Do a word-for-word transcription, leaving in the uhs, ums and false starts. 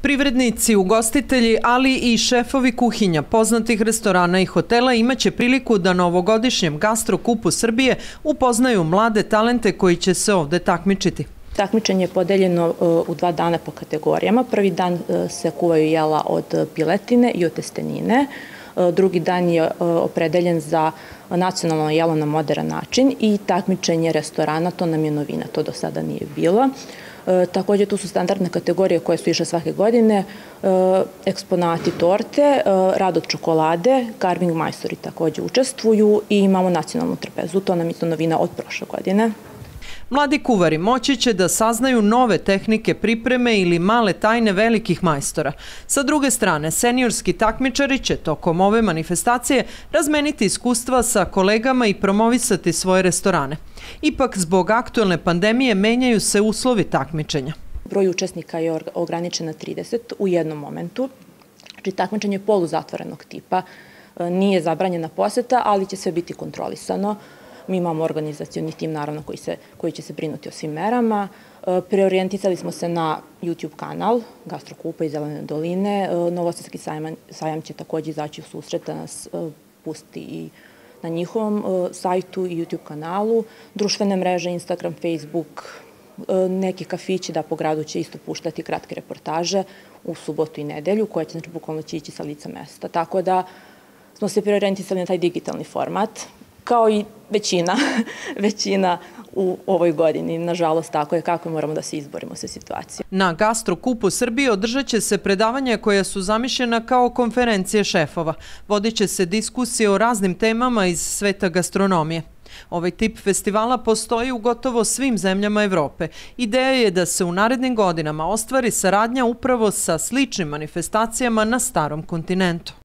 Privrednici, ugostitelji, ali i šefovi kuhinja poznatih restorana i hotela imaće priliku da na ovogodišnjem Gastrokupu Srbije upoznaju mlade talente koji će se ovde takmičiti. Takmičenje je podeljeno u dva dana po kategorijama. Prvi dan se kuvaju jela od piletine i od testenine. Drugi dan je opredeljen za nacionalno jelo na modern način i takmičenje restorana, to nam je novina, to do sada nije bilo. Također tu su standardne kategorije koje su išle svake godine, eksponati torte, rad od čokolade, carving majstori također učestvuju i imamo nacionalnu trpezu, to nam je to novina od prošle godine. Mladi kuvari moći će da saznaju nove tehnike pripreme ili male tajne velikih majstora. Sa druge strane, seniorski takmičari će tokom ove manifestacije razmeniti iskustva sa kolegama i promovisati svoje restorane. Ipak, zbog aktuelne pandemije menjaju se uslovi takmičenja. Broj učesnika je ograničen na trideset u jednom momentu. Znači, takmičenje je poluzatvorenog tipa. Nije zabranjena poseta, ali će sve biti kontrolisano. Mi imamo organizacioni tim, naravno, koji, se, koji će se brinuti o svim merama. Preorijentisali smo se na YouTube kanal Gastrokupa iz Zelene doline. Novosadski sajam, sajam će također izaći u susret da nas pusti i na njihovom sajtu i YouTube kanalu. Društvene mreže, Instagram, Facebook, neki kafići da po gradu će isto puštati kratke reportaže u subotu i nedelju, koje će, znači, bukvalno će ići sa lica mesta. Tako da smo se preorijentisali na taj digitalni format, kao i većina, većina u ovoj godini. Nažalost, tako je kako moramo da se izborimo sa situacijom. Na Gastrokupu Srbije održat će se predavanja koja su zamišljena kao konferencije šefova. Vodit će se diskusije o raznim temama iz sveta gastronomije. Ovaj tip festivala postoji u gotovo svim zemljama Evrope. Ideja je da se u narednim godinama ostvari saradnja upravo sa sličnim manifestacijama na starom kontinentu.